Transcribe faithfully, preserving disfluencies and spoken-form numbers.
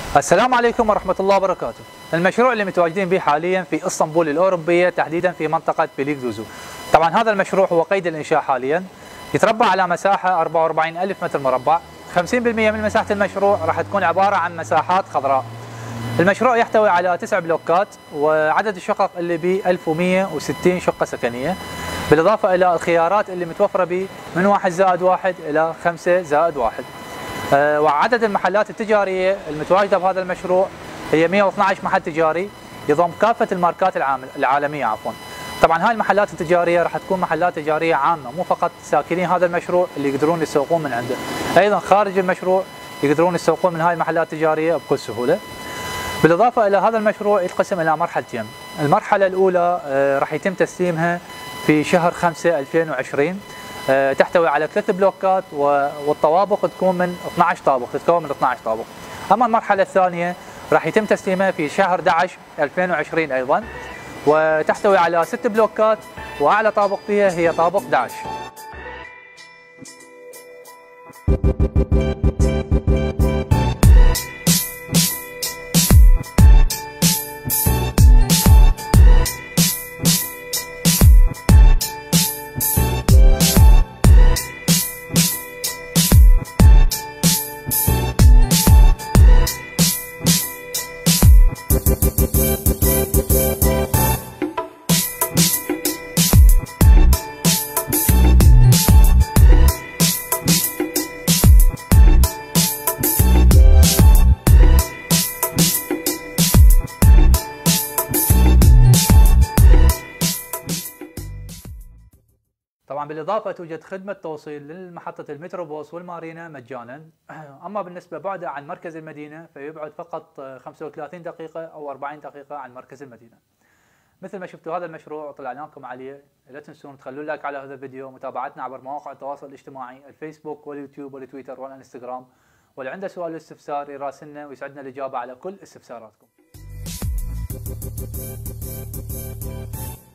السلام عليكم ورحمة الله وبركاته. المشروع اللي متواجدين به حاليا في اسطنبول الأوروبية، تحديدا في منطقة بيليكدوزو. طبعا هذا المشروع هو قيد الإنشاء حاليا، يتربع على مساحة أربعة وأربعين ألف متر مربع. خمسين بالمئة من مساحة المشروع راح تكون عبارة عن مساحات خضراء. المشروع يحتوي على تسع بلوكات، وعدد الشقق اللي به ألف ومئة وستين شقة سكنية، بالإضافة إلى الخيارات اللي متوفرة به من واحد زائد واحد إلى خمسة زائد واحد. أه وعدد المحلات التجارية المتواجدة بهذا المشروع هي مئة واثني عشر محل تجاري، يضم كافة الماركات العالمية عفوا. طبعا هاي المحلات التجارية راح تكون محلات تجارية عامة، مو فقط ساكنين هذا المشروع اللي يقدرون يسوقون من عنده، أيضا خارج المشروع يقدرون يسوقون من هاي المحلات التجارية بكل سهولة. بالإضافة إلى هذا المشروع يتقسم إلى مرحلتين. المرحلة الأولى أه راح يتم تسليمها في شهر خمسة ألفين وعشرين، أه تحتوي على ثلاث بلوكات، والطوابق تكون من اثني عشر طابق، تتكون من اثني عشر طابق. أما المرحلة الثانية راح يتم تسليمها في شهر أحد عشر ألفين وعشرين أيضا، وتحتوي على ست بلوكات، وأعلى طابق فيها هي طابق أحد عشر. طبعا بالإضافة توجد خدمة توصيل للمحطة المتروباص والمارينا مجانا. أما بالنسبة بعده عن مركز المدينة فيبعد فقط خمسة وثلاثين دقيقة أو أربعين دقيقة عن مركز المدينة. مثل ما شفتوا هذا المشروع طلعنا لكم عليه، لا تنسون تخلوا لايك على هذا الفيديو، متابعتنا عبر مواقع التواصل الاجتماعي الفيسبوك واليوتيوب والتويتر والانستغرام، واللي عنده سؤال واستفسار يراسلنا ويسعدنا الإجابة على كل استفساراتكم.